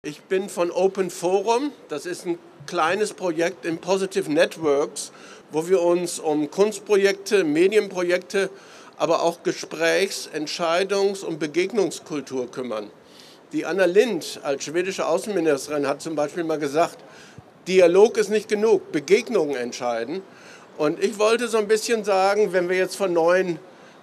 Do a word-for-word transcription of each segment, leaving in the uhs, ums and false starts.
Ich bin von Open Forum, das ist ein kleines Projekt in Positive Networks, wo wir uns um Kunstprojekte, Medienprojekte, aber auch Gesprächs-, Entscheidungs- und Begegnungskultur kümmern. Die Anna Lindh als schwedische Außenministerin hat zum Beispiel mal gesagt, Dialog ist nicht genug, Begegnungen entscheiden. Und ich wollte so ein bisschen sagen, wenn wir jetzt von neuen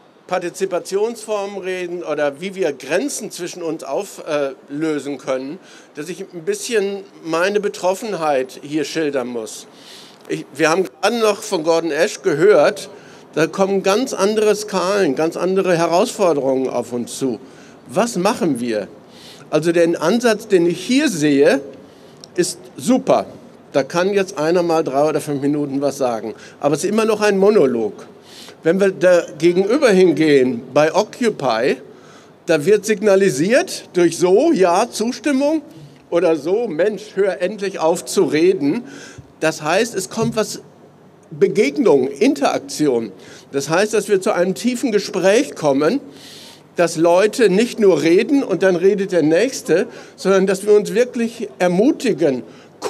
Partizipationsformen reden oder wie wir Grenzen zwischen uns auflösen können, dass ich ein bisschen meine Betroffenheit hier schildern muss. Ich, wir haben gerade noch von Gordon Ash gehört, da kommen ganz andere Skalen, ganz andere Herausforderungen auf uns zu. Was machen wir? Also der Ansatz, den ich hier sehe, ist super. Da kann jetzt einer mal drei oder fünf Minuten was sagen. Aber es ist immer noch ein Monolog. Wenn wir da gegenüber hingehen bei Occupy, da wird signalisiert durch so, ja, Zustimmung oder so, Mensch, hör endlich auf zu reden. Das heißt, es kommt was, Begegnung, Interaktion. Das heißt, dass wir zu einem tiefen Gespräch kommen, dass Leute nicht nur reden und dann redet der Nächste, sondern dass wir uns wirklich ermutigen,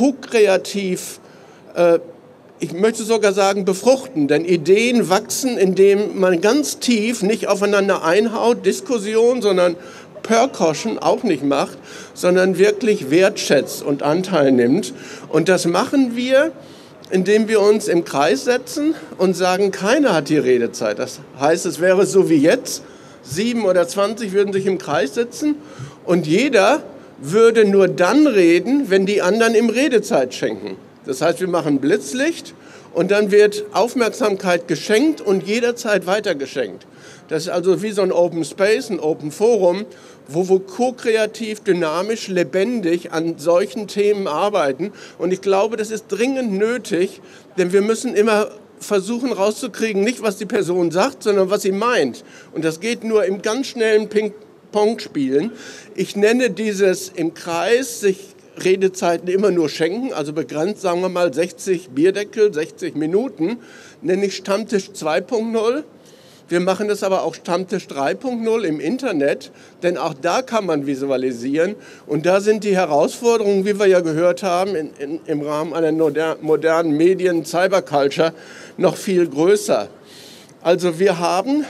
ko-kreativ, äh, ich möchte sogar sagen, befruchten, denn Ideen wachsen, indem man ganz tief nicht aufeinander einhaut, Diskussion, sondern Percussion auch nicht macht, sondern wirklich wertschätzt und Anteil nimmt. Und das machen wir, indem wir uns im Kreis setzen und sagen, keiner hat die Redezeit. Das heißt, es wäre so wie jetzt, sieben oder zwanzig würden sich im Kreis sitzen und jeder würde nur dann reden, wenn die anderen ihm Redezeit schenken. Das heißt, wir machen Blitzlicht und dann wird Aufmerksamkeit geschenkt und jederzeit weitergeschenkt. Das ist also wie so ein Open Space, ein Open Forum, wo wir ko-kreativ, dynamisch, lebendig an solchen Themen arbeiten. Und ich glaube, das ist dringend nötig, denn wir müssen immer versuchen rauszukriegen, nicht was die Person sagt, sondern was sie meint. Und das geht nur im ganz schnellen Ping-Pong-Spielen. Ich nenne dieses im Kreis sich Redezeiten immer nur schenken, also begrenzt, sagen wir mal, sechzig Bierdeckel, sechzig Minuten, nenne ich Stammtisch zwei Punkt null. Wir machen das aber auch Stammtisch drei Punkt null im Internet, denn auch da kann man visualisieren. Und da sind die Herausforderungen, wie wir ja gehört haben, in, in, im Rahmen einer modernen Medien, Cyberculture, noch viel größer. Also wir haben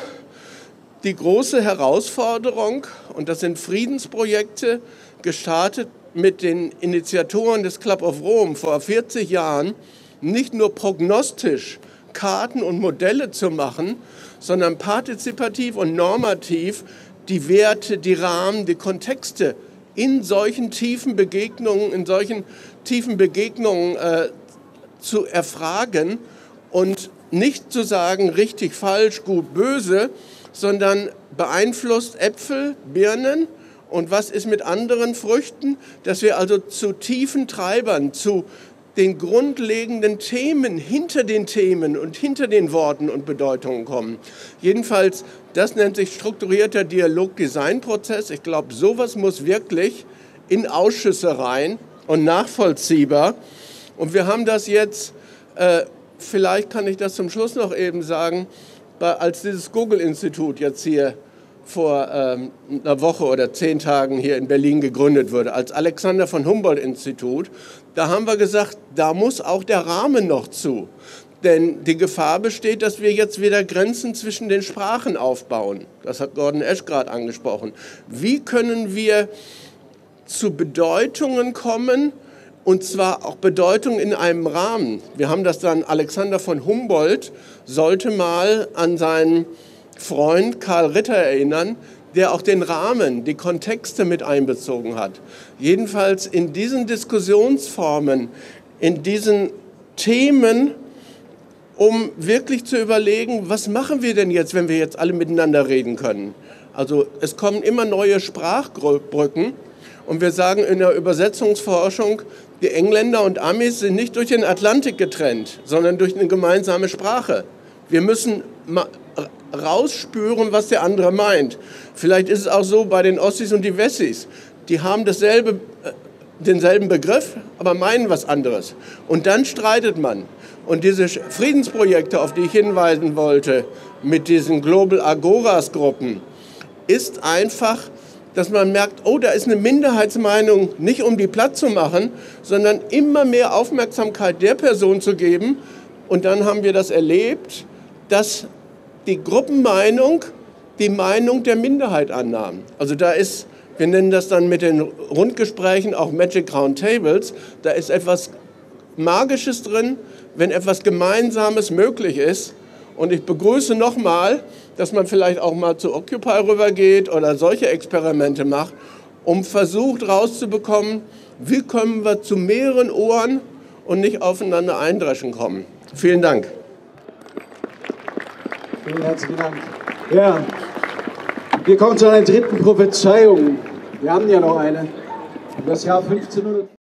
die große Herausforderung, und das sind Friedensprojekte, gestartet mit den Initiatoren des Club of Rome vor vierzig Jahren, nicht nur prognostisch Karten und Modelle zu machen, sondern partizipativ und normativ die Werte, die Rahmen, die Kontexte in solchen tiefen Begegnungen, in solchen tiefen Begegnungen äh, zu erfragen und nicht zu sagen, richtig, falsch, gut, böse, sondern beeinflusst Äpfel, Birnen. Und was ist mit anderen Früchten? Dass wir also zu tiefen Treibern, zu den grundlegenden Themen hinter den Themen und hinter den Worten und Bedeutungen kommen. Jedenfalls, das nennt sich strukturierter Dialog-Design-Prozess. Ich glaube, sowas muss wirklich in Ausschüsse rein und nachvollziehbar. Und wir haben das jetzt, äh, vielleicht kann ich das zum Schluss noch eben sagen, als dieses Google-Institut jetzt hier vor ähm, einer Woche oder zehn Tagen hier in Berlin gegründet wurde, als Alexander von Humboldt-Institut, da haben wir gesagt, da muss auch der Rahmen noch zu. Denn die Gefahr besteht, dass wir jetzt wieder Grenzen zwischen den Sprachen aufbauen. Das hat Gordon Ash gerade angesprochen. Wie können wir zu Bedeutungen kommen, und zwar auch Bedeutungen in einem Rahmen? Wir haben das dann, Alexander von Humboldt sollte mal an seinen Freund Karl Ritter erinnern, der auch den Rahmen, die Kontexte mit einbezogen hat. Jedenfalls in diesen Diskussionsformen, in diesen Themen, um wirklich zu überlegen, was machen wir denn jetzt, wenn wir jetzt alle miteinander reden können. Also es kommen immer neue Sprachbrücken und wir sagen in der Übersetzungsforschung, die Engländer und Amis sind nicht durch den Atlantik getrennt, sondern durch eine gemeinsame Sprache. Wir müssen rausspüren, was der andere meint. Vielleicht ist es auch so bei den Ossis und die Wessis. Die haben dasselbe, denselben Begriff, aber meinen was anderes. Und dann streitet man. Und diese Friedensprojekte, auf die ich hinweisen wollte, mit diesen Global Agoras Gruppen, ist einfach dass man merkt, oh, da ist eine Minderheitsmeinung, nicht um die platt zu machen, sondern immer mehr Aufmerksamkeit der Person zu geben. Und dann haben wir das erlebt, dass die Gruppenmeinung die Meinung der Minderheit annahm. Also da ist, wir nennen das dann mit den Rundgesprächen auch Magic Round Tables, da ist etwas Magisches drin, wenn etwas Gemeinsames möglich ist. Und ich begrüße nochmal, dass man vielleicht auch mal zu Occupy rübergeht oder solche Experimente macht, um versucht rauszubekommen, wie können wir zu mehreren Ohren und nicht aufeinander eindreschen kommen. Vielen Dank. Vielen herzlichen Dank. Ja, wir kommen zu einer dritten Prophezeiung. Wir haben ja noch eine. Das Jahr fünfzehnhundert